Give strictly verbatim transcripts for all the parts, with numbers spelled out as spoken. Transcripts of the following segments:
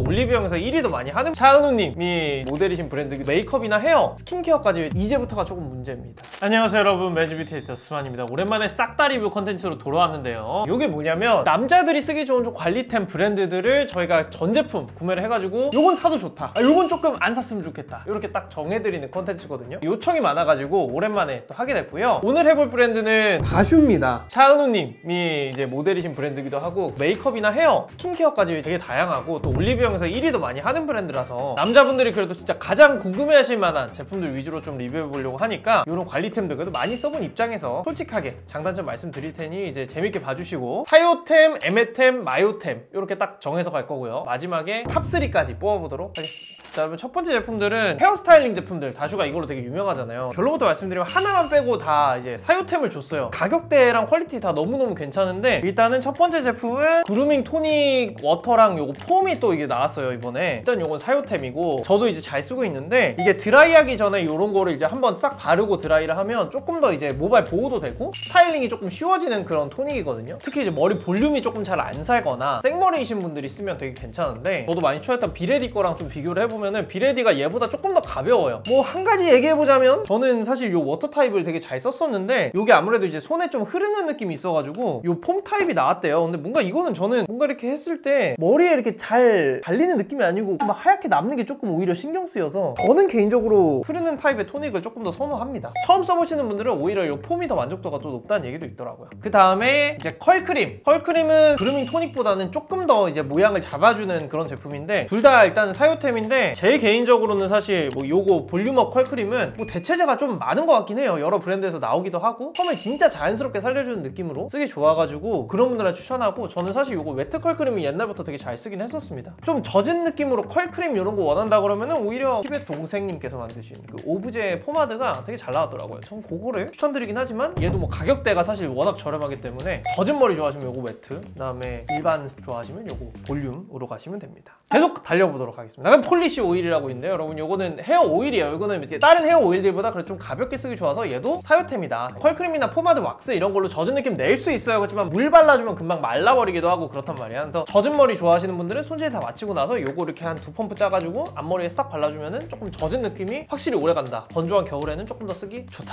올리브영에서 일 위도 많이 하는 차은우님이 모델이신 브랜드 메이크업이나 헤어, 스킨케어까지 이제부터가 조금 문제입니다. 안녕하세요 여러분, 매즈뷰티 에디터 스만입니다. 오랜만에 싹다 리뷰 컨텐츠로 돌아왔는데요. 이게 뭐냐면 남자들이 쓰기 좋은 좀 관리템 브랜드들을 저희가 전 제품 구매를 해가지고 요건 사도 좋다, 아, 요건 조금 안 샀으면 좋겠다, 이렇게 딱 정해드리는 컨텐츠거든요. 요청이 많아가지고 오랜만에 또 하게 됐고요. 오늘 해볼 브랜드는 다슈입니다. 차은우님이 이제 모델이신 브랜드기도 하고 메이크업이나 헤어, 스킨케어까지 되게 다양하고 또 올리브영에서 일 위도 많이 하는 브랜드라서 남자분들이 그래도 진짜 가장 궁금해하실 만한 제품들 위주로 좀 리뷰해보려고 하니까 이런 관리템들 그래도 많이 써본 입장에서 솔직하게 장단점 말씀드릴 테니 이제 재밌게 봐주시고 사요템, 에메템, 마요템 이렇게 딱 정해서 갈 거고요. 마지막에 탑 쓰리까지 뽑아보도록 하겠습니다. 자, 여러분 첫 번째 제품들은 헤어스타일링 제품들, 다슈가 이걸로 되게 유명하잖아요. 결론부터 말씀드리면 하나만 빼고 다 이제 사요템을 줬어요. 가격대랑 퀄리티 다 너무너무 괜찮은데 일단은 첫 번째 제품은 그루밍 토닉 워터랑 요거 폼이 또 이게 나왔어요 이번에. 일단 요건 사요템이고 저도 이제 잘 쓰고 있는데 이게 드라이하기 전에 요런 거를 이제 한번 싹 바르고 드라이를 하면 조금 더 이제 모발 보호도 되고 스타일링이 조금 쉬워지는 그런 토닉이거든요. 특히 이제 머리 볼륨이 조금 잘 안 살거나 생머리이신 분들이 쓰면 되게 괜찮은데 저도 많이 추천했던 비레디 거랑 좀 비교를 해보면은 비레디가 얘보다 조금 더 가벼워요. 뭐 한 가지 얘기해보자면 저는 사실 요 워터 타입을 되게 잘 썼었는데 요게 아무래도 이제 손에 좀 흐르는 느낌이 있어가지고 요 폼 타입이 나왔대요. 근데 뭔가 이거는 저는 뭔가 이렇게 했을 때 머리에 이렇게 잘 발리는 느낌이 아니고 막 하얗게 남는 게 조금 오히려 신경 쓰여서 저는 개인적으로 흐르는 타입의 토닉을 조금 더 선호합니다. 처음 써보시는 분들은 오히려 요 폼이 더 만족도가 또 높다는 얘기도 있더라고요. 그 다음에 이제 컬크림. 컬크림은 그루밍 토닉보다는 조금 더 이제 모양을 잡아주는 그런 제품인데 둘 다 일단 사요템인데 제 개인적으로는 사실 뭐 요거 볼륨업 컬크림은 뭐 대체제가 좀 많은 것 같긴 해요. 여러 브랜드에서 나오기도 하고 펌을 진짜 자연스럽게 살려주는 느낌으로 쓰기 좋아가지고 그런 분들한테 추천하고, 저는 사실 요거 웨트 컬크림이 옛날부터 되게 잘 쓰긴 했었습니다. 좀 젖은 느낌으로 컬크림 이런 거 원한다 그러면은 오히려 티벳 동생님께서 만드신 그 오브제 포마드가 되게 잘 나왔더라고요. 전 그거를 추천드리긴 하지만 얘도 뭐 가격대가 사실 워낙 저렴하기 때문에 젖은 머리 좋아하시면 요거 웨트, 그 다음에 일반 좋아하시면 요거 볼륨으로 가시면 됩니다. 계속 달려보도록 하겠습니다. 그럼 폴리시 오일이라고 있는데요. 여러분 요거는 헤어 오일이에요. 이거는 이렇게 다른 헤어 오일들보다 그래도 좀 가볍게 쓰기 좋아서 얘도 사요템이다. 컬크림이나 포마드, 왁스 이런 걸로 젖은 느낌 낼 수 있어요. 그렇지만 물 발라주면 금방 말라버리기도 하고 그렇단 말이야. 그래서 젖은 머리 좋아하시는 분들은 손질 다 마치고 나서 요거 이렇게 한 두 펌프 짜가지고 앞머리에 싹 발라주면은 조금 젖은 느낌이 확실히 오래간다. 건조한 겨울에는 조금 더 쓰기 좋다.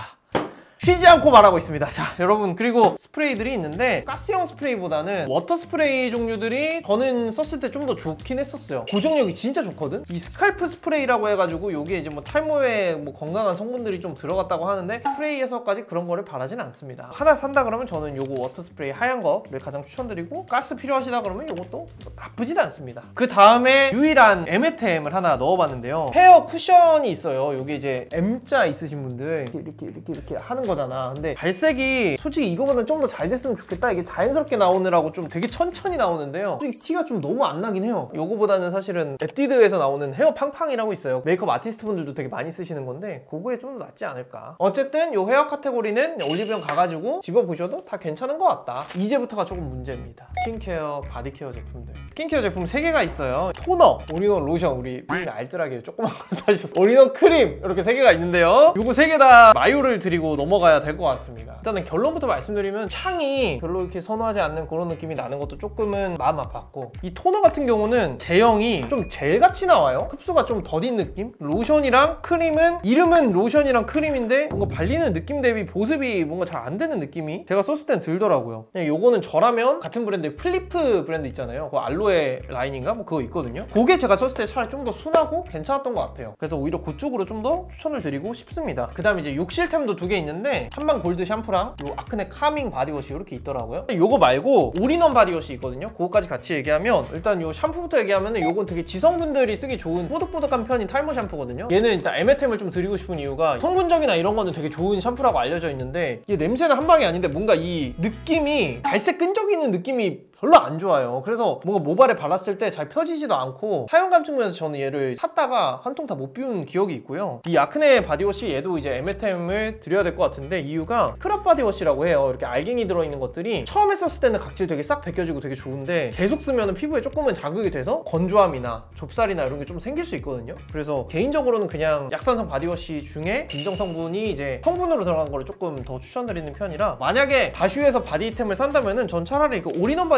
쉬지 않고 말하고 있습니다. 자 여러분, 그리고 스프레이들이 있는데 가스형 스프레이보다는 워터 스프레이 종류들이 저는 썼을 때 좀 더 좋긴 했었어요. 고정력이 진짜 좋거든. 이 스칼프 스프레이라고 해가지고 요게 이제 뭐 탈모에 뭐 건강한 성분들이 좀 들어갔다고 하는데 스프레이에서까지 그런 거를 바라진 않습니다. 하나 산다 그러면 저는 요거 워터 스프레이 하얀 거를 가장 추천드리고, 가스 필요하시다 그러면 요것도 뭐 나쁘진 않습니다. 그 다음에 유일한 에메템을 하나 넣어봤는데요. 헤어 쿠션이 있어요. 요게 이제 M자 있으신 분들 이렇게 이렇게 이렇게, 이렇게 하는 거잖아. 근데 발색이 솔직히 이거보다 좀 더 잘 됐으면 좋겠다. 이게 자연스럽게 나오느라고 좀 되게 천천히 나오는데요. 솔직히 티가 좀 너무 안 나긴 해요. 요거보다는 사실은 에뛰드에서 나오는 헤어 팡팡이라고 있어요. 메이크업 아티스트 분들도 되게 많이 쓰시는 건데 그거에 좀 더 낫지 않을까. 어쨌든 요 헤어 카테고리는 올리브영 가가지고 집어보셔도 다 괜찮은 것 같다. 이제부터가 조금 문제입니다. 스킨케어, 바디케어 제품들. 스킨케어 제품 세 개가 있어요. 토너, 올인원 로션, 우리 우리 알뜰하게 조그만 거 사주셨어요. 올인원 크림, 이렇게 세 개가 있는데요. 요거 세 개 다 마요를 드리고 넘어가야 될 것 같습니다. 일단은 결론부터 말씀드리면 향이 별로 이렇게 선호하지 않는 그런 느낌이 나는 것도 조금은 마음 아팠고, 이 토너 같은 경우는 제형이 좀 젤같이 나와요. 흡수가 좀 더딘 느낌? 로션이랑 크림은 이름은 로션이랑 크림인데 뭔가 발리는 느낌 대비 보습이 뭔가 잘 안 되는 느낌이 제가 썼을 땐 들더라고요. 그냥 요거는 저라면 같은 브랜드의 플리프 브랜드 있잖아요. 그 알로에 라인인가? 뭐 그거 있거든요. 그게 제가 썼을 때 차라리 좀 더 순하고 괜찮았던 것 같아요. 그래서 오히려 그쪽으로 좀 더 추천을 드리고 싶습니다. 그 다음에 이제 욕실템도 두 개 있는데 한방 골드 샴푸랑 요 아크네 카밍 바디워시 이렇게 있더라고요. 요거 말고 올인원 바디워시 있거든요. 그거까지 같이 얘기하면 일단 요 샴푸부터 얘기하면은 요건 되게 지성분들이 쓰기 좋은 뽀득뽀득한 편인 탈모 샴푸거든요. 얘는 일단 에메템을 좀 드리고 싶은 이유가 성분적이나 이런 거는 되게 좋은 샴푸라고 알려져 있는데 얘 냄새는 한 방이 아닌데 뭔가 이 느낌이 갈색 끈적이는 느낌이 별로 안 좋아요. 그래서 뭔가 모발에 발랐을 때 잘 펴지지도 않고 사용감 측면에서 저는 얘를 샀다가 한 통 다 못 비운 기억이 있고요. 이 아크네 바디워시 얘도 이제 에메템을 드려야 될 것 같은데 이유가 스크럽 바디워시라고 해요. 이렇게 알갱이 들어있는 것들이 처음에 썼을 때는 각질 되게 싹 벗겨지고 되게 좋은데 계속 쓰면 피부에 조금은 자극이 돼서 건조함이나 좁쌀이나 이런 게 좀 생길 수 있거든요. 그래서 개인적으로는 그냥 약산성 바디워시 중에 인정 성분이 이제 성분으로 들어간 거를 조금 더 추천드리는 편이라, 만약에 다슈에서 바디템을 산다면은 전 차라리 그 올인원 바디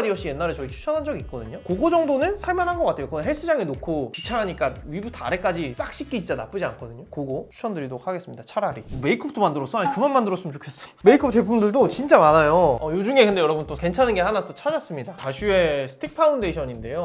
바디워시 옛날에 저희 추천한 적이 있거든요. 그거 정도는 살만한 것 같아요. 그건 헬스장에 놓고 귀찮으니까 위부터 아래까지 싹 씻기 진짜 나쁘지 않거든요. 그거 추천드리도록 하겠습니다. 차라리 메이크업도 만들었어? 아니 그만 만들었으면 좋겠어. 메이크업 제품들도 진짜 많아요. 어, 요 중에 근데 여러분 또 괜찮은 게 하나 또 찾았습니다. 다슈의 스틱 파운데이션인데요.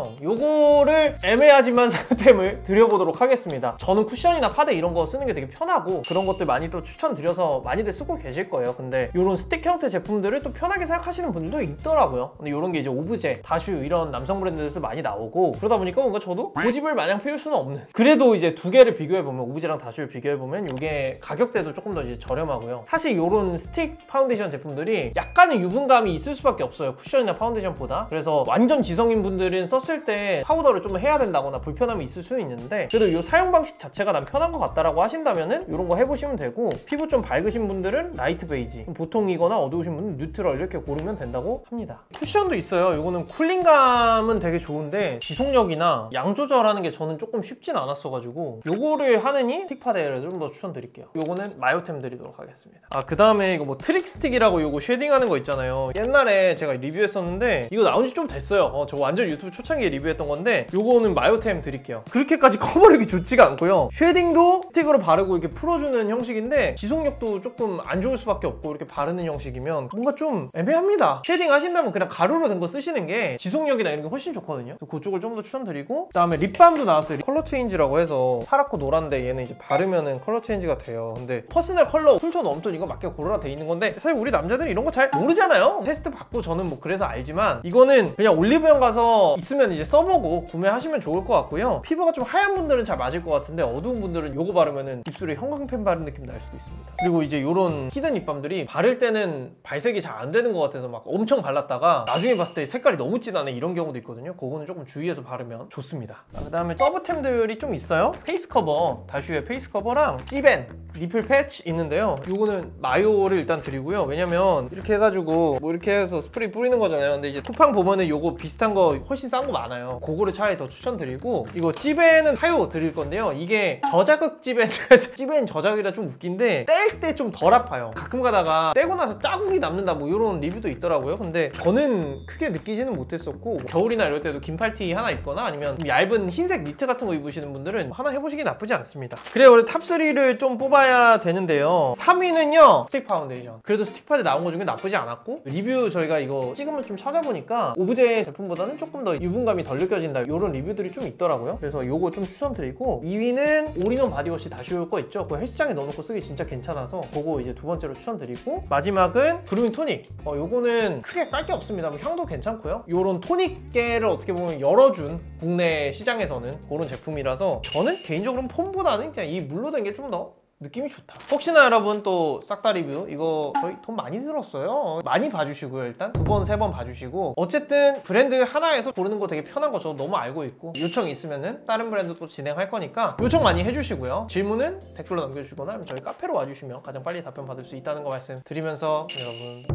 요거를 애매하지만 상템을 드려보도록 하겠습니다. 저는 쿠션이나 파데 이런 거 쓰는 게 되게 편하고 그런 것들 많이 또 추천드려서 많이들 쓰고 계실 거예요. 근데 이런 스틱 형태 제품들을 또 편하게 생각하시는 분들도 있더라고요. 근데 이런 게 이제 오브제, 다슈 이런 남성 브랜드에서 많이 나오고 그러다 보니까 뭔가 저도 고집을 마냥 피울 수는 없는, 그래도 이제 두 개를 비교해보면 오브제랑 다슈를 비교해보면 이게 가격대도 조금 더 이제 저렴하고요. 사실 이런 스틱 파운데이션 제품들이 약간의 유분감이 있을 수밖에 없어요. 쿠션이나 파운데이션보다. 그래서 완전 지성인 분들은 썼을 때 파우더를 좀 해야 된다거나 불편함이 있을 수는 있는데 그래도 이 사용 방식 자체가 난 편한 것 같다라고 하신다면은 이런 거 해보시면 되고, 피부 좀 밝으신 분들은 라이트 베이지, 보통이거나 어두우신 분은 뉴트럴 이렇게 고르면 된다고 합니다. 쿠션도 있어요. 이거는 쿨링감은 되게 좋은데 지속력이나 양 조절하는 게 저는 조금 쉽진 않았어가지고 요거를 하느니 스틱파데를 좀 더 추천드릴게요. 요거는 마요템 드리도록 하겠습니다. 아, 그 다음에 이거 뭐 트릭 스틱이라고 요거 쉐딩하는 거 있잖아요. 옛날에 제가 리뷰했었는데 이거 나온 지 좀 됐어요. 어, 저 완전 유튜브 초창기에 리뷰했던 건데 요거는 마요템 드릴게요. 그렇게까지 커버력이 좋지가 않고요. 쉐딩도 스틱으로 바르고 이렇게 풀어주는 형식인데 지속력도 조금 안 좋을 수밖에 없고 이렇게 바르는 형식이면 뭔가 좀 애매합니다. 쉐딩 하신다면 그냥 가루로 된 거 쓰시는 게 지속력이나 이런 게 훨씬 좋거든요. 그쪽을 좀 더 추천드리고, 그 다음에 립밤도 나왔어요. 컬러 체인지라고 해서 파랗고 노란데 얘는 이제 바르면은 컬러 체인지가 돼요. 근데 퍼스널 컬러 쿨톤, 웜톤 이거 맞게 고르라 돼 있는 건데 사실 우리 남자들이 이런 거 잘 모르잖아요. 테스트 받고 저는 뭐 그래서 알지만 이거는 그냥 올리브영 가서 있으면 이제 써보고 구매하시면 좋을 것 같고요. 피부가 좀 하얀 분들은 잘 맞을 것 같은데 어두운 분들은 요거 바르면은 입술에 형광펜 바른 느낌 날 수도 있습니다. 그리고 이제 요런 히든 립밤들이 바를 때는 발색이 잘 안 되는 것 같아서 막 엄청 발랐다가 나중에 봤을 때 색깔이 너무 진하네 이런 경우도 있거든요. 그거는 조금 주의해서 바르면 좋습니다. 그 다음에 서브템들이 좀 있어요. 페이스 커버, 다슈의 페이스 커버랑 찌벤 리플 패치 있는데요. 요거는 마요를 일단 드리고요. 왜냐면 이렇게 해가지고 뭐 이렇게 해서 스프레이 뿌리는 거잖아요. 근데 이제 쿠팡 보면은 요거 비슷한 거 훨씬 싼 거 많아요. 그거를 차라리 더 추천드리고, 이거 찌벤은 타요 드릴 건데요. 이게 저자극 찌벤 찌벤 저자극이라 좀 웃긴데 뗄 때 좀 덜 아파요. 가끔 가다가 떼고 나서 자국이 남는다 뭐 이런 리뷰도 있더라고요. 근데 저는 크게 느끼지는 못했었고, 겨울이나 이럴 때도 긴팔티 하나 입거나 아니면 얇은 흰색 니트 같은 거 입으시는 분들은 하나 해보시기 나쁘지 않습니다. 그래요. 원래 탑삼을 좀 뽑아야 되는데요. 삼 위는요 스틱 파운데이션. 그래도 스틱 파데 나온 거 중에 나쁘지 않았고, 리뷰 저희가 이거 찍으면 좀 찾아보니까 오브제 제품보다는 조금 더 유분감이 덜 느껴진다 이런 리뷰들이 좀 있더라고요. 그래서 요거 좀 추천드리고, 이 위는 올인원 바디워시 다슈 거 있죠. 그거 헬스장에 넣어놓고 쓰기 진짜 괜찮아서 그거 이제 두 번째로 추천드리고, 마지막은 그루밍 토닉. 어, 요거는 크게 깔 게 없습니다. 뭐 향도 괜찮고요. 요런 토닉계를 어떻게 보면 열어준 국내 시장에서는 그런 제품이라서 저는 개인적으로는 폼보다는 그냥 이 물로 된 게 좀 더 느낌이 좋다. 혹시나 여러분 또 싹다 리뷰 이거 저희 돈 많이 들었어요. 많이 봐주시고요. 일단 두 번, 세 번 봐주시고, 어쨌든 브랜드 하나에서 고르는 거 되게 편한 거 저 너무 알고 있고, 요청이 있으면은 다른 브랜드 또 진행할 거니까 요청 많이 해주시고요. 질문은 댓글로 남겨주시거나 저희 카페로 와주시면 가장 빨리 답변 받을 수 있다는 거 말씀드리면서 여러분